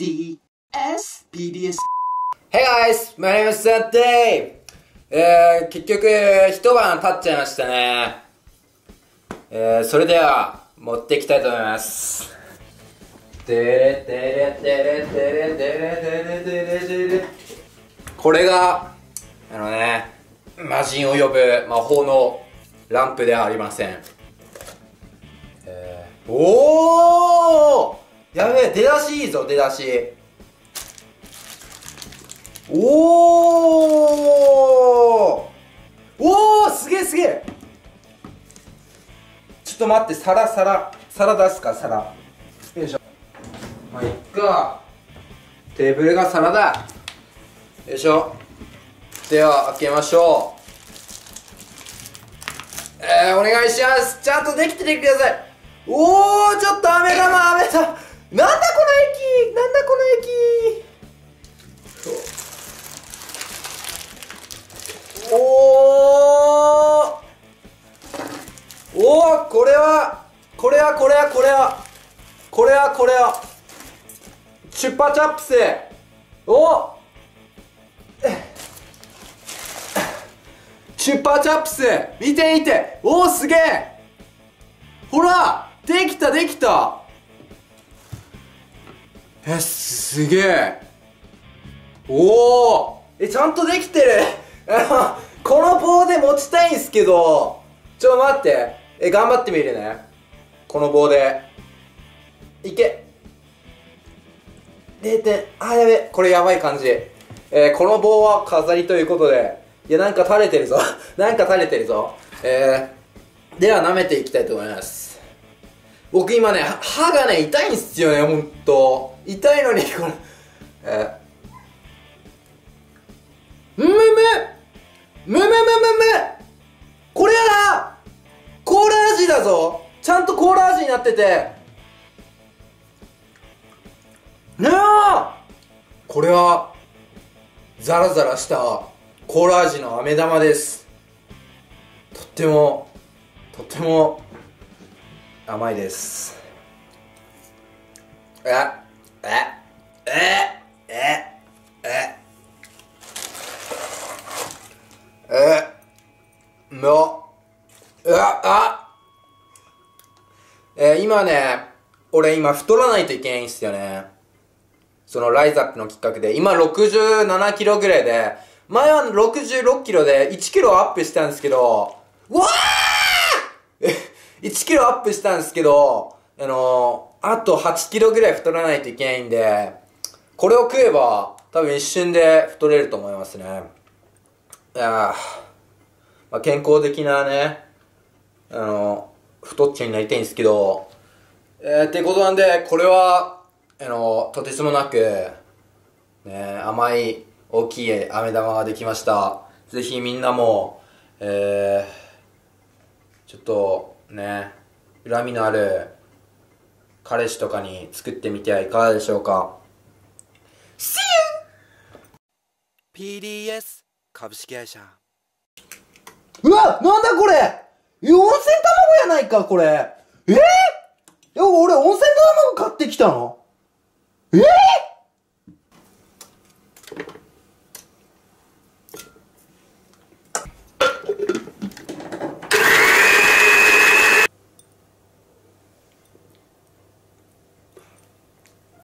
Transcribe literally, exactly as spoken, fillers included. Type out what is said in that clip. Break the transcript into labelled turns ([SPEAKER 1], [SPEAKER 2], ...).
[SPEAKER 1] ディーエス ピーディーエス
[SPEAKER 2] Hey guys! My name is Dave! えー、結局、一晩経っちゃいましたね。えー、それでは、持っていきたいと思います。てれてれてれてれてれてれてれてれ。これが、あのね、魔人を呼ぶ魔法のランプではありません。えー、おー！やべえ、出だしいいぞ、出だし。おーおーすげえすげえ。ちょっと待って、皿皿皿出すか、皿。よいしょ。まあいっか。テーブルが皿だ。よいしょ。では開けましょう。えー、お願いします。ちゃんとできててください。おー、ちょっと飴玉飴玉。なんだこの液、なんだこの液。おーおー、これはこれはこれはこれはこれはこれはチュッパチャップス。おチュッパチャップス、見て見て。おー、すげえ。ほら、できたできた。え、すげえ。おお、え、ちゃんとできてる。あの、この棒で持ちたいんすけど、ちょ、待って。え、頑張ってみるね。この棒で。いけ。れいてん、あ、やべ。これやばい感じ。えー、この棒は飾りということで。いや、なんか垂れてるぞ。なんか垂れてるぞ。えー、では舐めていきたいと思います。僕今ね、歯がね、痛いんすよね、ほんと。痛いのに、これ、えー、むむむむむむむむこれやな。コーラ味だぞ。ちゃんとコーラ味になってて。ねえ、これはザラザラしたコーラ味の飴玉です。とってもとっても甘いです。ええええええのうわあえー、今ね、俺今太らないといけないんすよね。そのライズアップのきっかけで。今ろくじゅうななキロぐらいで、前はろくじゅうろっキロでいちキロアップしたんですけど、うわーいちキロアップしたんですけど、あのー、あとはちキロぐらい太らないといけないんで、これを食えば多分一瞬で太れると思いますね。いやー、まあ、健康的なね、あのー、太っちゃになりたいんですけど、えー、ってことなんで、これは、あのー、とてつもなく、ね、甘い大きい飴玉ができました。ぜひみんなも、えー、ちょっとね、恨みのある彼氏とかに作ってみてはいかがでしょうか。See you!
[SPEAKER 3] ピーディーエス 株式会社。
[SPEAKER 2] うわ、なんだこれ。温泉卵やないか、これ。えー、いや、俺温泉卵買ってきたの。えー